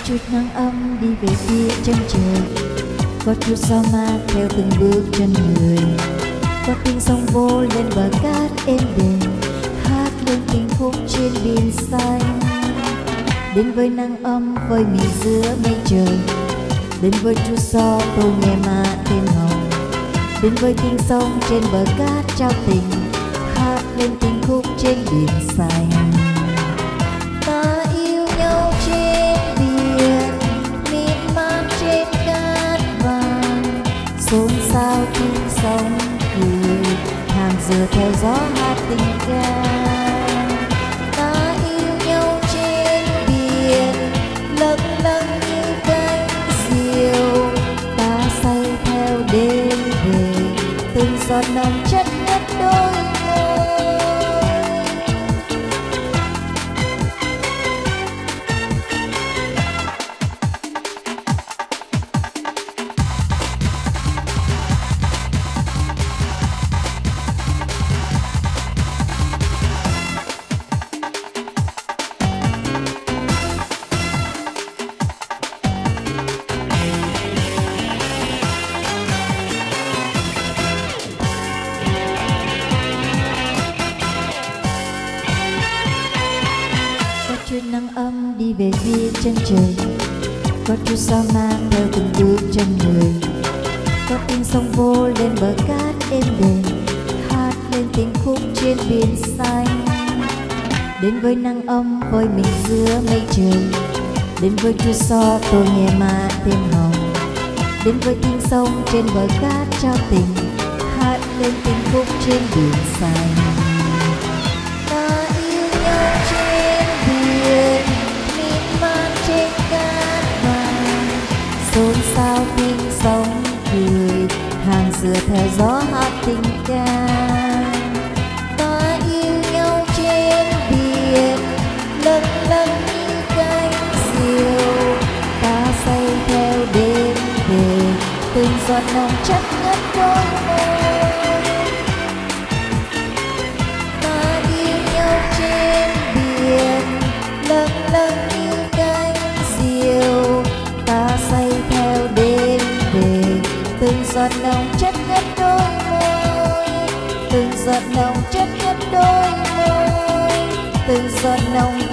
chút nắng ấm đi về phía chân trời, có chút gió mát theo từng bước chân người, có tiếng sóng vô lên bờ cát êm đềm, hát lên tình khúc trên biển xanh. Đến với nắng ấm với mình giữa mây trời, đến với chút gió tôi nghe mà thêm hồng, đến với tiếng sông trên bờ cát trao tình, hát lên tình khúc trên biển xanh. Ta yêu nhau trên biển, mịn màng trên cát vàng, xôn xao tiếng sóng cười, hàng giờ theo gió hát tình ca. Ta yêu nhau trên biển, lâng lâng như cánh diều, ta say theo đêm về, từng giọt nồng chất ngất đôi môi. Chút nắng ấm đi về phía chân trời, có chút gió mát theo từng bước chân người, có tiếng sóng vô lên bờ cát êm đềm, hát lên tiếng khúc trên biển xanh. Đến với nắng ấm với mình giữa mây trời, đến với chút gió tôi nghe mà thêm hồng, đến với tiếng sông trên bờ cát trao tình, hát lên tiếng khúc trên biển xanh. Xôn xao tiếng sóng cười, hàng dừa theo gió hát tình ca. Ta yêu nhau trên biển, lâng lâng như cánh diều, ta say theo đêm về, từng giọt nồng chất ngất đôi môi. Ta yêu nhau trên biển, lâng lâng như cánh diều, ta say theo đêm về, từng giọt nồng chất ngất đôi môi, từng giọt nồng chất ngất đôi môi, từng giọt nồng